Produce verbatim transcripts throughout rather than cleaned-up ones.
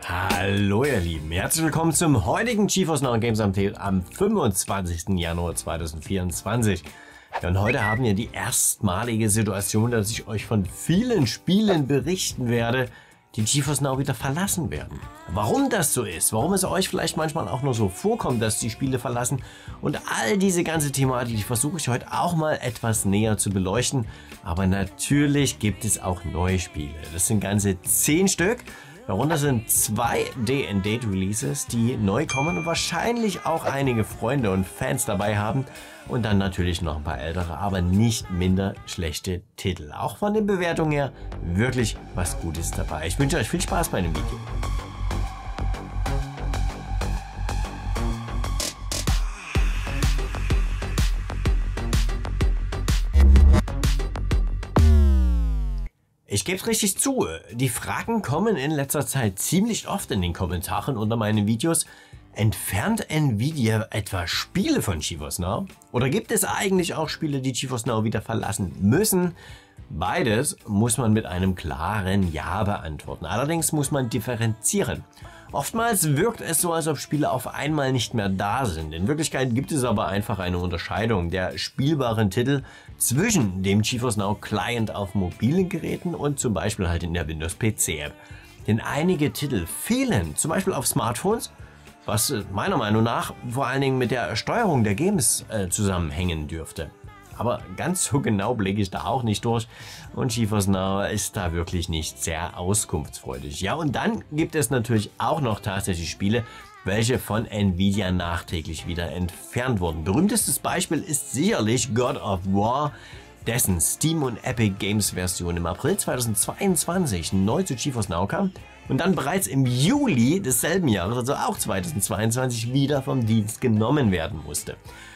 Hallo ihr Lieben, herzlich willkommen zum heutigen GeForce Now Games Update am fünfundzwanzigsten Januar zweitausendvierundzwanzig. Ja, und heute haben wir die erstmalige Situation, dass ich euch von vielen Spielen berichten werde, die GeForce Now wieder verlassen werden. Warum das so ist, warum es euch vielleicht manchmal auch nur so vorkommt, dass die Spiele verlassen und all diese ganze Thematik, die versuche ich heute auch mal etwas näher zu beleuchten. Aber natürlich gibt es auch neue Spiele. Das sind ganze zehn Stück. Darunter sind zwei Day-and-Date-Releases, die neu kommen und wahrscheinlich auch einige Freunde und Fans dabei haben. Und dann natürlich noch ein paar ältere, aber nicht minder schlechte Titel. Auch von den Bewertungen her wirklich was Gutes dabei. Ich wünsche euch viel Spaß bei dem Video. Ich gebe es richtig zu, die Fragen kommen in letzter Zeit ziemlich oft in den Kommentaren unter meinen Videos. Entfernt Nvidia etwa Spiele von GeForce Now? Oder gibt es eigentlich auch Spiele, die GeForce Now wieder verlassen müssen? Beides muss man mit einem klaren Ja beantworten. Allerdings muss man differenzieren. Oftmals wirkt es so, als ob Spiele auf einmal nicht mehr da sind. In Wirklichkeit gibt es aber einfach eine Unterscheidung der spielbaren Titel zwischen dem GeForce Now Client auf mobilen Geräten und zum Beispiel halt in der Windows P C App. Denn einige Titel fehlen, zum Beispiel auf Smartphones, was meiner Meinung nach vor allen Dingen mit der Steuerung der Games äh, zusammenhängen dürfte. Aber ganz so genau blicke ich da auch nicht durch und GeForce Now ist da wirklich nicht sehr auskunftsfreudig. Ja, und dann gibt es natürlich auch noch tatsächlich Spiele, welche von Nvidia nachträglich wieder entfernt wurden. Berühmtestes Beispiel ist sicherlich God of War, dessen Steam und Epic Games Version im April zweitausendzweiundzwanzig neu zu GeForce Now kam und dann bereits im Juli desselben Jahres, also auch zweitausendzweiundzwanzig, wieder vom Dienst genommen werden musste.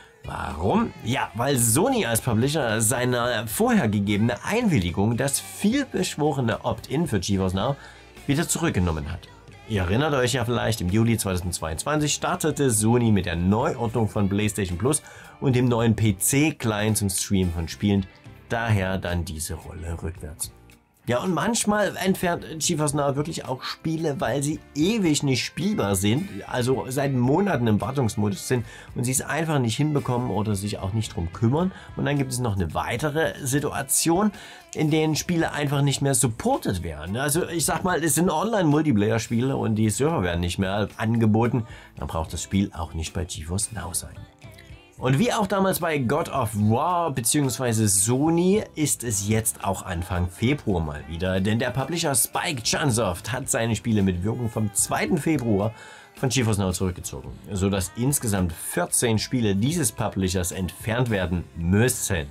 Warum? Ja, weil Sony als Publisher seine vorher gegebene Einwilligung, das vielbeschworene Opt-in für GeForce Now, wieder zurückgenommen hat. Ihr erinnert euch ja vielleicht, im Juli zweitausendzweiundzwanzig startete Sony mit der Neuordnung von PlayStation Plus und dem neuen P C-Client zum Streamen von Spielen, daher dann diese Rolle rückwärts. Ja, und manchmal entfernt GeForce Now wirklich auch Spiele, weil sie ewig nicht spielbar sind, also seit Monaten im Wartungsmodus sind und sie es einfach nicht hinbekommen oder sich auch nicht drum kümmern. Und dann gibt es noch eine weitere Situation, in denen Spiele einfach nicht mehr supported werden. Also ich sag mal, es sind Online-Multiplayer-Spiele und die Server werden nicht mehr angeboten, dann braucht das Spiel auch nicht bei GeForce Now sein. Und wie auch damals bei God of War bzw. Sony ist es jetzt auch Anfang Februar mal wieder, denn der Publisher Spike Chunsoft hat seine Spiele mit Wirkung vom zweiten Februar von GeForce Now zurückgezogen, sodass insgesamt vierzehn Spiele dieses Publishers entfernt werden müssen.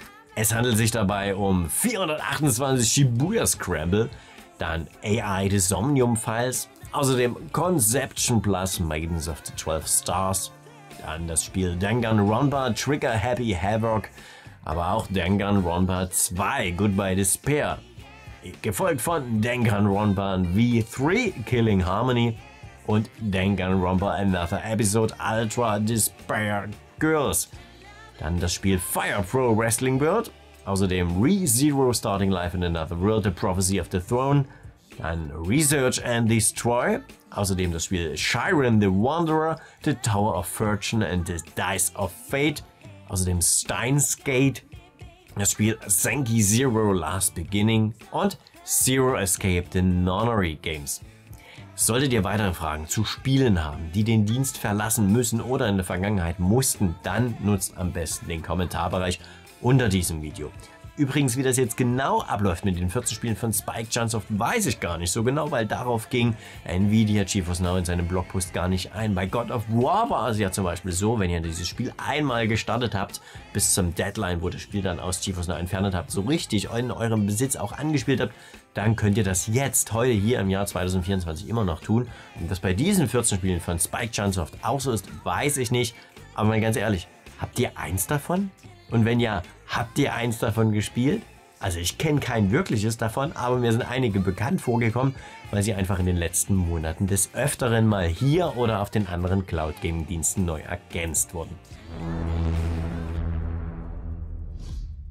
Es handelt sich dabei um vierhundertachtundzwanzig Shibuya Scramble, dann A I The Somnium Files, außerdem Conception Plus Maidens of the Twelve Stars, an das Spiel Danganronpa Trigger Happy Havoc, aber auch Danganronpa zwei Goodbye Despair, gefolgt von Danganronpa V drei Killing Harmony und Danganronpa Another Episode Ultra Despair Girls. Dann das Spiel Fire Pro Wrestling World, außerdem ReZero Starting Life in Another World, The Prophecy of the Throne, dann Research and Destroy, außerdem das Spiel Shiren the Wanderer, The Tower of Fortune and the Dice of Fate, außerdem Steins Gate, das Spiel Senki Zero Last Beginning und Zero Escape the Nonary Games. Solltet ihr weitere Fragen zu Spielen haben, die den Dienst verlassen müssen oder in der Vergangenheit mussten, dann nutzt am besten den Kommentarbereich unter diesem Video. Übrigens, wie das jetzt genau abläuft mit den vierzehn Spielen von Spike Chunsoft, weiß ich gar nicht so genau, weil darauf ging Nvidia GeForce Now in seinem Blogpost gar nicht ein. Bei God of War war es ja zum Beispiel so, wenn ihr dieses Spiel einmal gestartet habt, bis zum Deadline, wo das Spiel dann aus GeForce Now entfernt habt, so richtig in eurem Besitz auch angespielt habt, dann könnt ihr das jetzt, heute hier im Jahr zweitausendvierundzwanzig immer noch tun. Und dass bei diesen vierzehn Spielen von Spike Chunsoft auch so ist, weiß ich nicht. Aber mal ganz ehrlich, habt ihr eins davon? Und wenn ja, habt ihr eins davon gespielt? Also ich kenne kein wirkliches davon, aber mir sind einige bekannt vorgekommen, weil sie einfach in den letzten Monaten des Öfteren mal hier oder auf den anderen Cloud-Gaming-Diensten neu ergänzt wurden.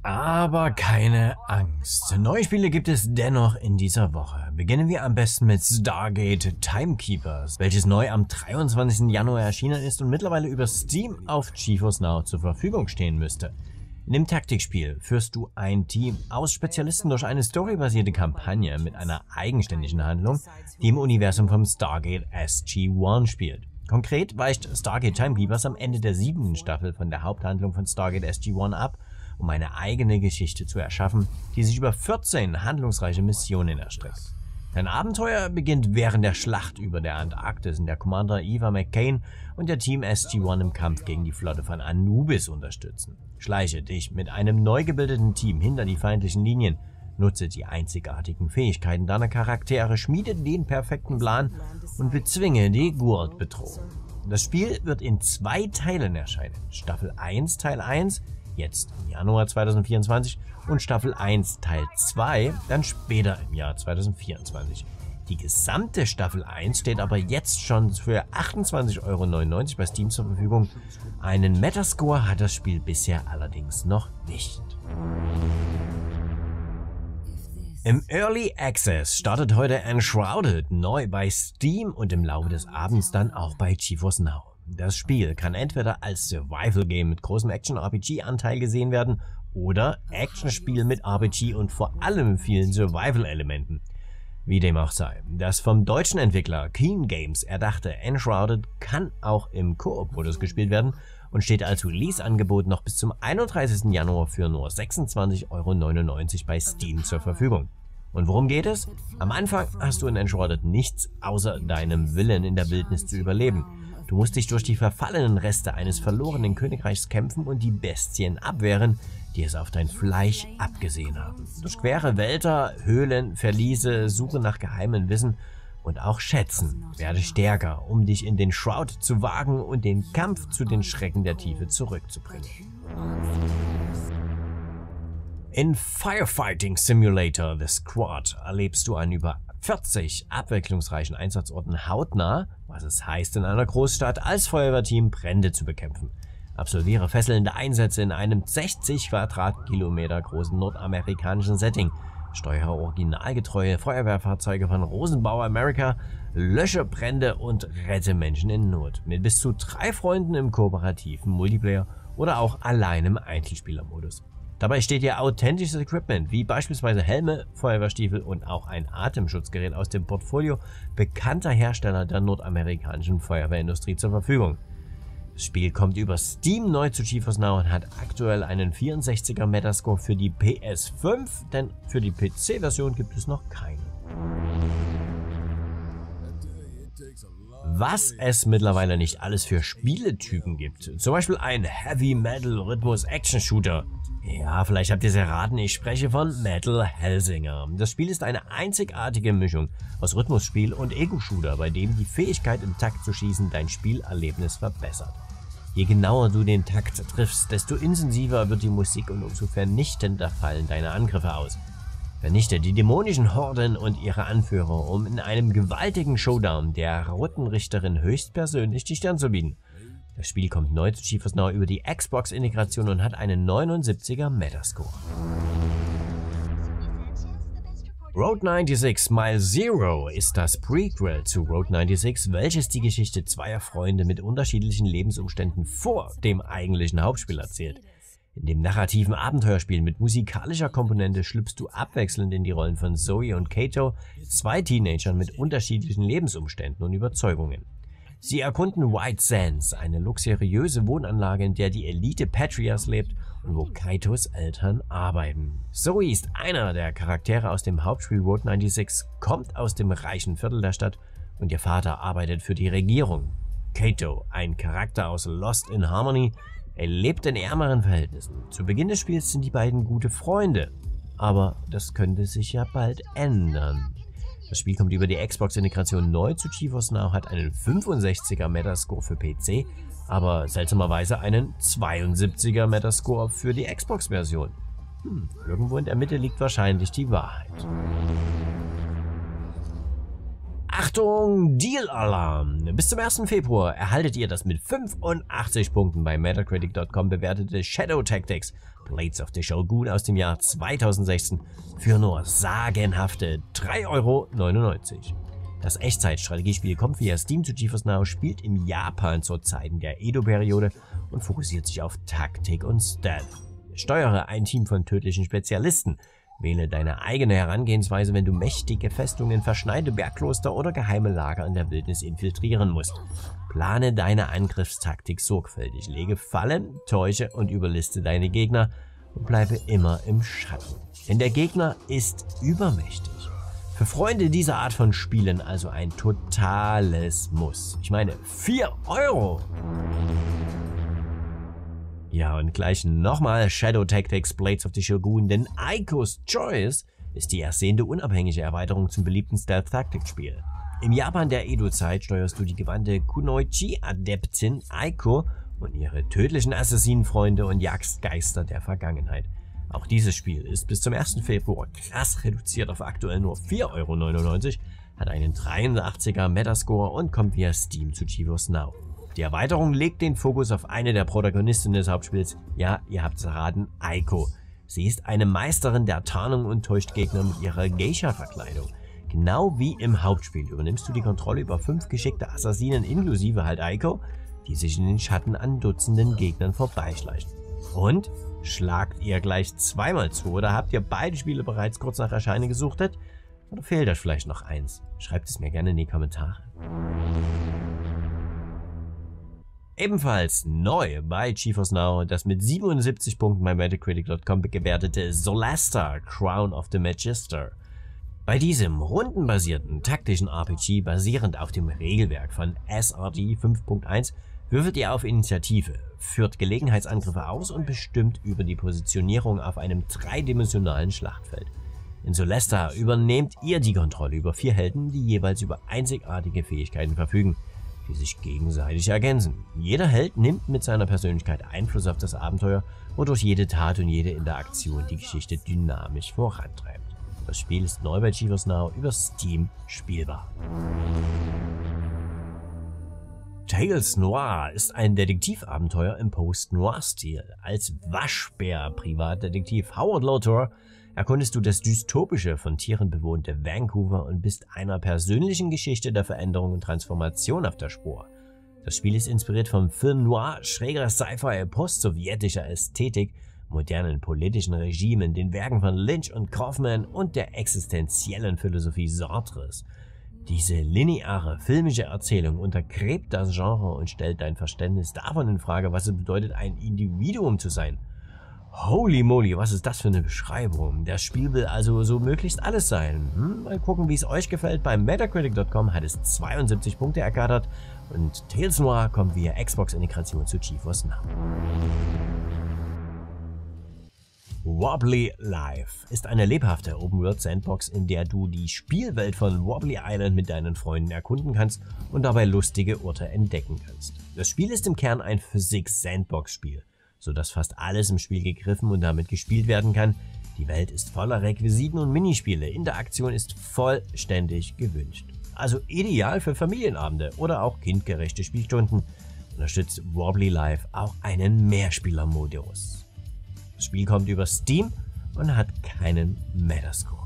Aber keine Angst. Neue Spiele gibt es dennoch in dieser Woche. Beginnen wir am besten mit Stargate Timekeepers, welches neu am dreiundzwanzigsten Januar erschienen ist und mittlerweile über Steam auf GeForce Now zur Verfügung stehen müsste. In dem Taktikspiel führst du ein Team aus Spezialisten durch eine storybasierte Kampagne mit einer eigenständigen Handlung, die im Universum vom Stargate S G eins spielt. Konkret weicht Stargate Timekeepers am Ende der siebten Staffel von der Haupthandlung von Stargate S G eins ab, um eine eigene Geschichte zu erschaffen, die sich über vierzehn handlungsreiche Missionen erstreckt. Dein Abenteuer beginnt während der Schlacht über der Antarktis, in der Commander Eva McCain und der Team S G eins im Kampf gegen die Flotte von Anubis unterstützen. Schleiche dich mit einem neu gebildeten Team hinter die feindlichen Linien, nutze die einzigartigen Fähigkeiten deiner Charaktere, schmiede den perfekten Plan und bezwinge die Goa'uld-Bedrohung. Das Spiel wird in zwei Teilen erscheinen. Staffel eins Teil eins jetzt im Januar zweitausendvierundzwanzig und Staffel eins Teil zwei dann später im Jahr zweitausendvierundzwanzig. Die gesamte Staffel eins steht aber jetzt schon für achtundzwanzig Euro neunundneunzig bei Steam zur Verfügung. Einen Metascore hat das Spiel bisher allerdings noch nicht. Im Early Access startet heute Enshrouded neu bei Steam und im Laufe des Abends dann auch bei GeForce Now. Das Spiel kann entweder als Survival-Game mit großem Action-R P G-Anteil gesehen werden oder Actionspiel mit R P G und vor allem vielen Survival-Elementen. Wie dem auch sei, das vom deutschen Entwickler Keen Games erdachte Enshrouded kann auch im Koop-Modus gespielt werden und steht als Release-Angebot noch bis zum einunddreißigsten Januar für nur sechsundzwanzig Euro neunundneunzig bei Steam zur Verfügung. Und worum geht es? Am Anfang hast du in Enshrouded nichts außer deinem Willen in der Wildnis zu überleben. Du musst dich durch die verfallenen Reste eines verlorenen Königreichs kämpfen und die Bestien abwehren, die es auf dein Fleisch abgesehen haben. Durch quere Wälder, Höhlen, Verliese, Suche nach geheimen Wissen und auch Schätzen. Werde stärker, um dich in den Shroud zu wagen und den Kampf zu den Schrecken der Tiefe zurückzubringen. In Firefighting Simulator The Squad erlebst du einen über vierzig abwechslungsreichen Einsatzorten hautnah, was es heißt, in einer Großstadt als Feuerwehrteam Brände zu bekämpfen. Absolviere fesselnde Einsätze in einem sechzig Quadratkilometer großen nordamerikanischen Setting. Steuere originalgetreue Feuerwehrfahrzeuge von Rosenbauer America, lösche Brände und rette Menschen in Not. Mit bis zu drei Freunden im kooperativen Multiplayer oder auch allein im Einzelspielermodus. Dabei steht dir authentisches Equipment, wie beispielsweise Helme, Feuerwehrstiefel und auch ein Atemschutzgerät aus dem Portfolio bekannter Hersteller der nordamerikanischen Feuerwehrindustrie zur Verfügung. Das Spiel kommt über Steam neu zu GeForce Now und hat aktuell einen vierundsechziger Metascore für die P S fünf, denn für die P C-Version gibt es noch keine. Was es mittlerweile nicht alles für Spieletypen gibt. Zum Beispiel ein Heavy Metal Rhythmus Action Shooter. Ja, vielleicht habt ihr es erraten, ich spreche von Metal Hellsinger. Das Spiel ist eine einzigartige Mischung aus Rhythmusspiel und Ego-Shooter, bei dem die Fähigkeit im Takt zu schießen dein Spielerlebnis verbessert. Je genauer du den Takt triffst, desto intensiver wird die Musik und umso vernichtender fallen deine Angriffe aus. Vernichte die dämonischen Horden und ihre Anführer, um in einem gewaltigen Showdown der Routenrichterin höchstpersönlich die Stirn zu bieten. Das Spiel kommt neu zu GeForce Now über die Xbox-Integration und hat einen neunundsiebziger Metascore. Road sechsundneunzig Mile Zero ist das Prequel zu Road sechsundneunzig, welches die Geschichte zweier Freunde mit unterschiedlichen Lebensumständen vor dem eigentlichen Hauptspiel erzählt. In dem narrativen Abenteuerspiel mit musikalischer Komponente schlüpfst du abwechselnd in die Rollen von Zoe und Kato, zwei Teenagern mit unterschiedlichen Lebensumständen und Überzeugungen. Sie erkunden White Sands, eine luxuriöse Wohnanlage, in der die Elite Patrias lebt und wo Kaitos Eltern arbeiten. Zoe ist einer der Charaktere aus dem Hauptspiel Road sechsundneunzig, kommt aus dem reichen Viertel der Stadt und ihr Vater arbeitet für die Regierung. Kato, ein Charakter aus Lost in Harmony, er lebt in ärmeren Verhältnissen. Zu Beginn des Spiels sind die beiden gute Freunde, aber das könnte sich ja bald ändern. Das Spiel kommt über die Xbox-Integration neu zu GeForce Now, hat einen fünfundsechziger Metascore für P C, aber seltsamerweise einen zweiundsiebziger Metascore für die Xbox-Version. Hm, irgendwo in der Mitte liegt wahrscheinlich die Wahrheit. Achtung, Deal-Alarm! Bis zum ersten Februar erhaltet ihr das mit fünfundachtzig Punkten bei Metacritic Punkt com bewertete Shadow Tactics Blades of the Shogun aus dem Jahr zweitausendsechzehn für nur sagenhafte drei Euro neunundneunzig. Das Echtzeitstrategiespiel kommt via Steam zu GeForce Now, spielt in Japan zur Zeiten der Edo-Periode und fokussiert sich auf Taktik und Stealth. Steuere ein Team von tödlichen Spezialisten. Wähle deine eigene Herangehensweise, wenn du mächtige Festungen, verschneite Bergkloster oder geheime Lager in der Wildnis infiltrieren musst. Plane deine Angriffstaktik sorgfältig, lege Fallen, täusche und überliste deine Gegner und bleibe immer im Schatten. Denn der Gegner ist übermächtig. Für Freunde dieser Art von Spielen also ein totales Muss. Ich meine, vier Euro! Ja, und gleich nochmal Shadow Tactics Blades of the Shogun, denn Aiko's Choice ist die ersehende unabhängige Erweiterung zum beliebten Stealth-Taktik-Spiel. Im Japan der Edo-Zeit steuerst du die gewandte Kunoichi-Adeptin Aiko und ihre tödlichen Assassinenfreunde und jagst Geister der Vergangenheit. Auch dieses Spiel ist bis zum ersten Februar krass reduziert auf aktuell nur vier Euro neunundneunzig, hat einen dreiundachtziger Metascore und kommt via Steam zu GeForce Now. Die Erweiterung legt den Fokus auf eine der Protagonistinnen des Hauptspiels, ja, ihr habt es erraten, Aiko. Sie ist eine Meisterin der Tarnung und täuscht Gegner mit ihrer Geisha-Verkleidung. Genau wie im Hauptspiel übernimmst du die Kontrolle über fünf geschickte Assassinen inklusive halt Aiko, die sich in den Schatten an Dutzenden Gegnern vorbeischleichen. Und schlagt ihr gleich zweimal zu oder habt ihr beide Spiele bereits kurz nach Erscheinen gesuchtet? Oder fehlt euch vielleicht noch eins? Schreibt es mir gerne in die Kommentare. Ebenfalls neu bei GeForce Now das mit siebenundsiebzig Punkten bei Metacritic Punkt com gewertete Solasta Crown of the Magister. Bei diesem rundenbasierten taktischen R P G basierend auf dem Regelwerk von S R D fünf Punkt eins würfelt ihr auf Initiative, führt Gelegenheitsangriffe aus und bestimmt über die Positionierung auf einem dreidimensionalen Schlachtfeld. In Solasta übernehmt ihr die Kontrolle über vier Helden, die jeweils über einzigartige Fähigkeiten verfügen, die sich gegenseitig ergänzen. Jeder Held nimmt mit seiner Persönlichkeit Einfluss auf das Abenteuer, wodurch jede Tat und jede Interaktion die Geschichte dynamisch vorantreibt. Das Spiel ist neu bei GeForce Now über Steam spielbar. Tales Noir ist ein Detektivabenteuer im Post-Noir-Stil. Als Waschbär-Privatdetektiv Howard Lotor erkundest du das dystopische, von Tieren bewohnte Vancouver und bist einer persönlichen Geschichte der Veränderung und Transformation auf der Spur. Das Spiel ist inspiriert vom Film Noir, schräger Sci-Fi, post-sowjetischer Ästhetik, modernen politischen Regimen, den Werken von Lynch und Kaufman und der existenziellen Philosophie Sartres. Diese lineare filmische Erzählung untergräbt das Genre und stellt dein Verständnis davon in Frage, was es bedeutet, ein Individuum zu sein. Holy moly, was ist das für eine Beschreibung? Das Spiel will also so möglichst alles sein. Hm, mal gucken, wie es euch gefällt. Bei Metacritic Punkt com hat es zweiundsiebzig Punkte ergattert und Tales Noir kommt via Xbox-Integration zu GeForce Now. Wobbly Life ist eine lebhafte Open-World-Sandbox, in der du die Spielwelt von Wobbly Island mit deinen Freunden erkunden kannst und dabei lustige Orte entdecken kannst. Das Spiel ist im Kern ein Physik-Sandbox-Spiel, sodass fast alles im Spiel gegriffen und damit gespielt werden kann. Die Welt ist voller Requisiten und Minispiele, Interaktion ist vollständig gewünscht. Also ideal für Familienabende oder auch kindgerechte Spielstunden. Unterstützt Wobbly Life auch einen Mehrspieler-Modus. Das Spiel kommt über Steam und hat keinen Metascore.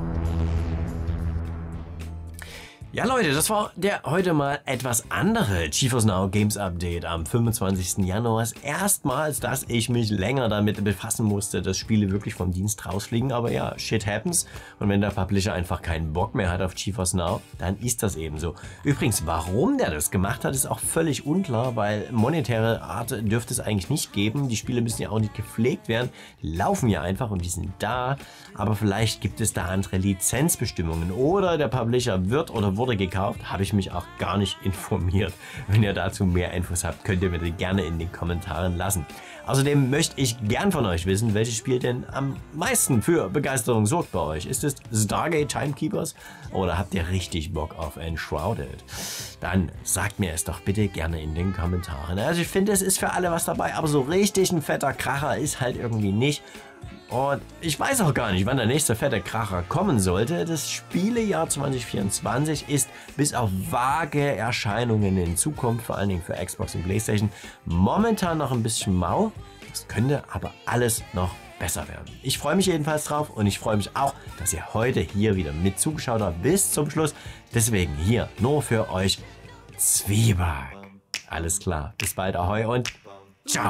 Ja Leute, das war der heute mal etwas andere GeForce Now Games Update am fünfundzwanzigsten Januar. Erstmals, dass ich mich länger damit befassen musste, dass Spiele wirklich vom Dienst rausfliegen. Aber ja, shit happens. Und wenn der Publisher einfach keinen Bock mehr hat auf GeForce Now, dann ist das eben so. Übrigens, warum der das gemacht hat, ist auch völlig unklar, weil monetäre Art dürfte es eigentlich nicht geben. Die Spiele müssen ja auch nicht gepflegt werden. Die laufen ja einfach und die sind da. Aber vielleicht gibt es da andere Lizenzbestimmungen oder der Publisher wird oder wurde gekauft, habe ich mich auch gar nicht informiert. Wenn ihr dazu mehr Infos habt, könnt ihr mir die gerne in den Kommentaren lassen. Außerdem möchte ich gern von euch wissen, welches Spiel denn am meisten für Begeisterung sorgt bei euch. Ist es Stargate Timekeepers oder habt ihr richtig Bock auf Enshrouded? Dann sagt mir es doch bitte gerne in den Kommentaren. Also ich finde, es ist für alle was dabei, aber so richtig ein fetter Kracher ist halt irgendwie nicht. Und ich weiß auch gar nicht, wann der nächste fette Kracher kommen sollte. Das Spielejahr zwanzig vierundzwanzig ist bis auf vage Erscheinungen in Zukunft, vor allen Dingen für Xbox und PlayStation, momentan noch ein bisschen mau. Das könnte aber alles noch besser werden. Ich freue mich jedenfalls drauf und ich freue mich auch, dass ihr heute hier wieder mit zugeschaut habt bis zum Schluss. Deswegen hier nur für euch Zwieback. Alles klar, bis bald, ahoi und ciao.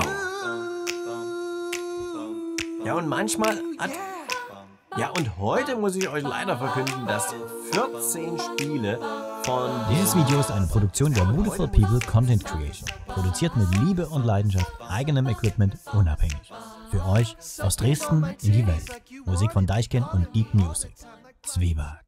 Ja, und manchmal hat... Ja, und heute muss ich euch leider verkünden, dass vierzehn Spiele von... Dieses Video ist eine Produktion der Beautiful People Content Creation. Produziert mit Liebe und Leidenschaft, eigenem Equipment, unabhängig. Für euch aus Dresden in die Welt. Musik von Deichkind und Deep Music. Zwieback.